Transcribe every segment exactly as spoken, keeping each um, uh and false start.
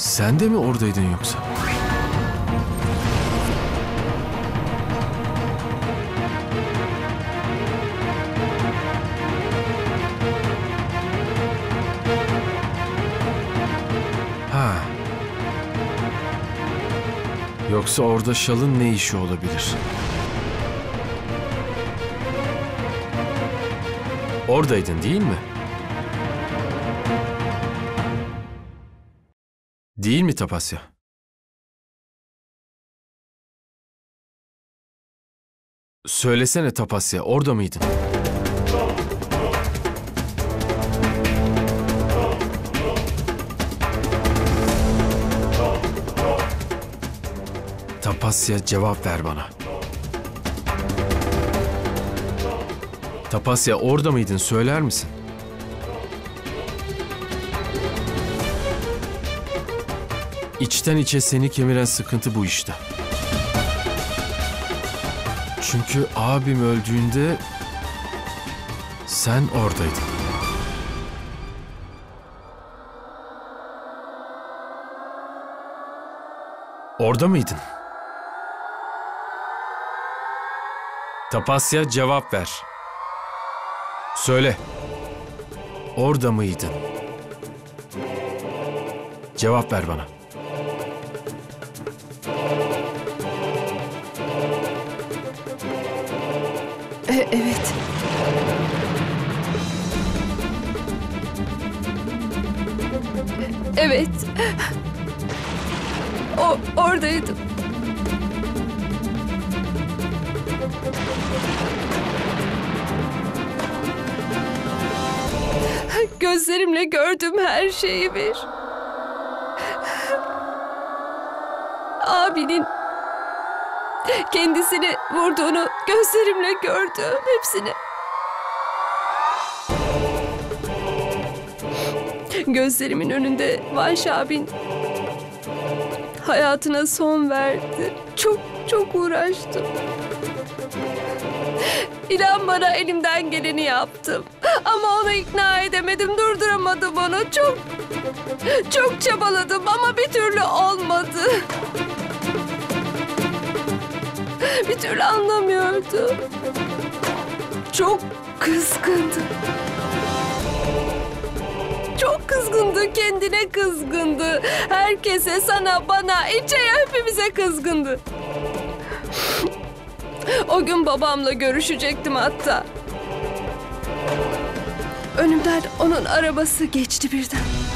Sen de mi oradaydın yoksa? Ha. Yoksa orada şalın ne işi olabilir? Oradaydın değil mi? Değil mi Tapasya? Söylesene Tapasya, orada mıydın? Tapasya, cevap ver bana. Tapasya, orada mıydın, söyler misin? İçten içe seni kemiren sıkıntı bu işte. Çünkü abim öldüğünde sen oradaydın. Orada mıydın? Tapasya, cevap ver. Söyle. Orada mıydın? Cevap ver bana. E- evet. Evet. O oradaydım. Gözlerimle gördüm her şeyi bir. Abinin kendisini vurduğunu gözlerimle gördüm hepsini. Gözlerimin önünde Vanş abin hayatına son verdi. Çok çok uğraştım. İnan bana, elimden geleni yaptım. Ama onu ikna edemedim, durduramadım onu. Çok, çok çabaladım ama bir türlü olmadı. Bir türlü anlamıyordu. Çok kızgındı. Çok kızgındı, kendine kızgındı. Herkese, sana, bana, İlçe'ye, hepimize kızgındı. O gün babamla görüşecektim hatta. Önümden onun arabası geçti birden.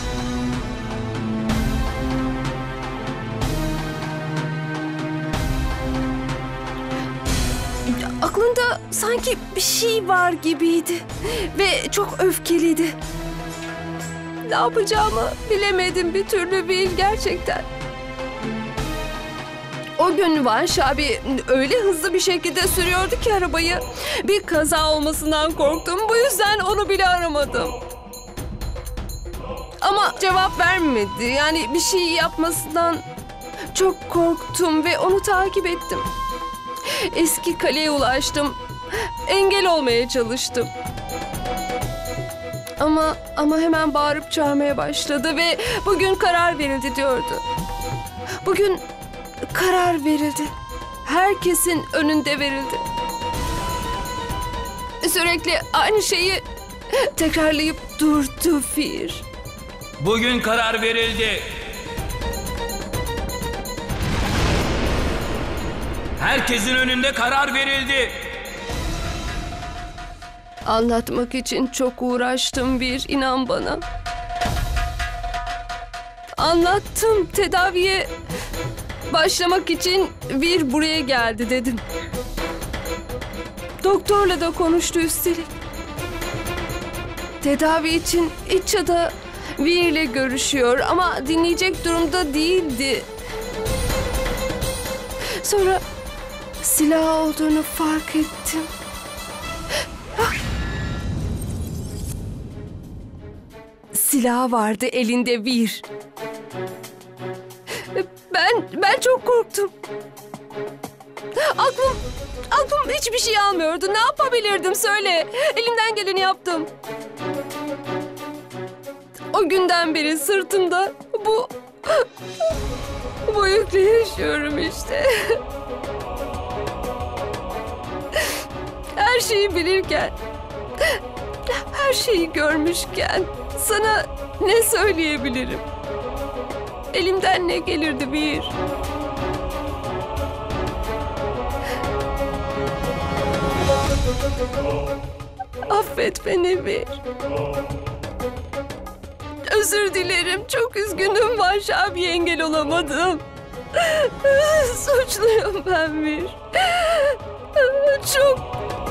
Aklında sanki bir şey var gibiydi ve çok öfkeliydi. Ne yapacağımı bilemedim bir türlü Bil, gerçekten. O gün Vanş abi öyle hızlı bir şekilde sürüyordu ki arabayı. Bir kaza olmasından korktum. Bu yüzden onu bile aramadım. Ama cevap vermedi. Yani bir şey yapmasından çok korktum ve onu takip ettim. Eski kaleye ulaştım. Engel olmaya çalıştım. Ama ama hemen bağırıp çağırmaya başladı ve bugün karar verildi diyordu. Bugün karar verildi. Herkesin önünde verildi. Sürekli aynı şeyi tekrarlayıp durdu Fir. Bugün karar verildi. Herkesin önünde karar verildi. Anlatmak için çok uğraştım bir, inan bana. Anlattım, tedaviye başlamak için bir buraya geldi dedim. Doktorla da konuştu üstelik. Tedavi için İçça'da Bir ile görüşüyor ama dinleyecek durumda değildi. Sonra silah olduğunu fark ettim. Silah vardı elinde bir. Ben ben çok korktum. Aklım aklım hiçbir şey almıyordu. Ne yapabilirdim söyle. Elimden geleni yaptım. O günden beri sırtımda bu Bu yükle yaşıyorum işte. Her şeyi bilirken, her şeyi görmüşken sana ne söyleyebilirim? Elimden ne gelirdi bir? Affet beni bir. Özür dilerim. Çok üzgünüm. Vanş abi engel olamadım. Suçluyum ben bir. Çok...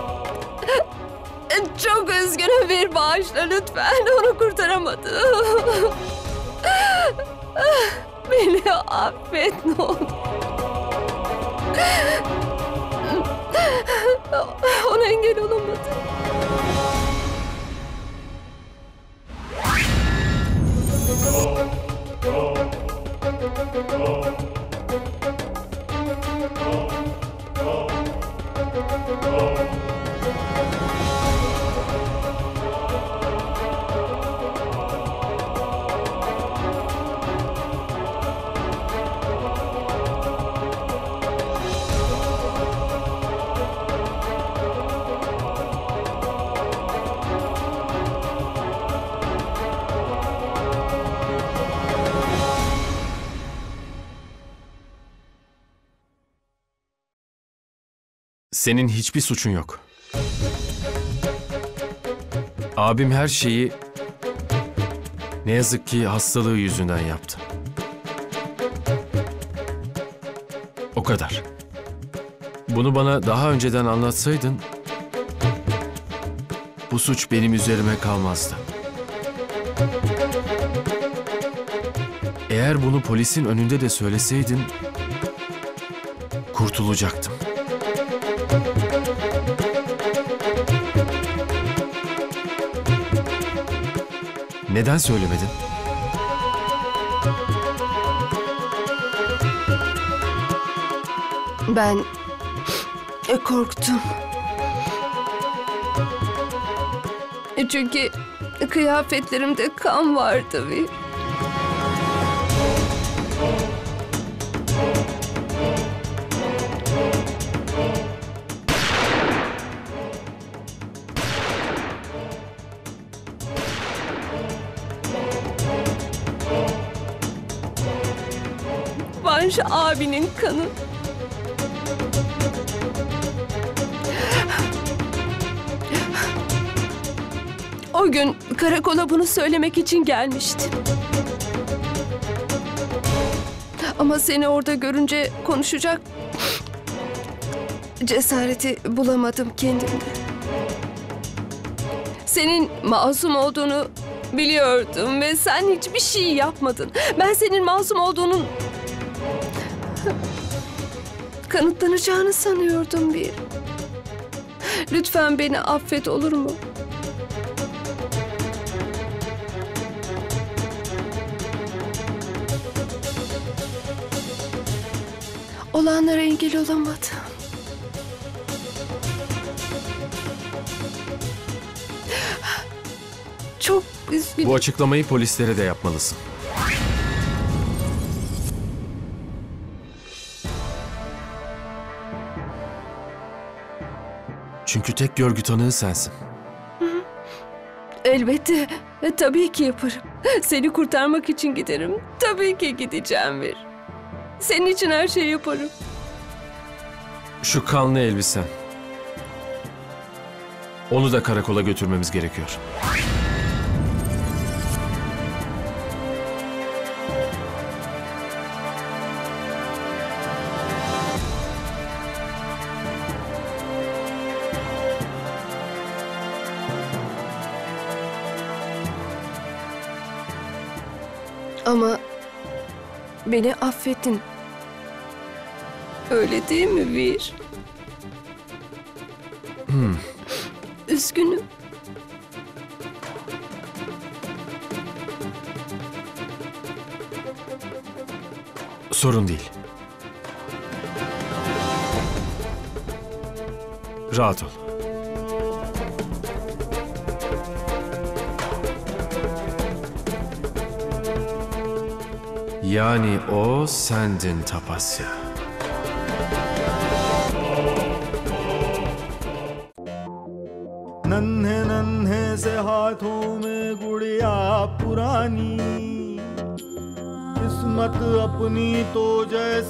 Çok üzgünüm bir, bağışla lütfen. Onu kurtaramadım. Beni affet ne olur. Ona engel olamadım. Senin hiçbir suçun yok. Abim her şeyi ne yazık ki hastalığı yüzünden yaptı. O kadar. Bunu bana daha önceden anlatsaydın, bu suç benim üzerime kalmazdı. Eğer bunu polisin önünde de söyleseydin, kurtulacaktım. Neden söylemedin? Ben e, korktum. E, Çünkü kıyafetlerimde kan vardı bir. Vanş abinin kanı. O gün karakola bunu söylemek için gelmiştim. Ama seni orada görünce konuşacak cesareti bulamadım kendimde. Senin masum olduğunu biliyordum ve sen hiçbir şey yapmadın. Ben senin masum olduğunun kanıtlanacağını sanıyordum bir. Lütfen beni affet, olur mu? Olanlara engel olamadım. Çok üzgünüm. Bu açıklamayı polislere de yapmalısın. Çünkü tek görgü tanığı sensin. Elbette. E, tabii ki yaparım. Seni kurtarmak için giderim. Tabii ki gideceğim bir. Senin için her şeyi yaparım. Şu kanlı elbisen. Onu da karakola götürmemiz gerekiyor. Ama beni affettin. Öyle değil mi Vir? Hmm. Üzgünüm. Sorun değil. Rahat ol. Yani o sendin Tapasya. नन्हे नन्हे से हाथों में गुड़िया पुरानी, किस्मत अपनी तो जैसे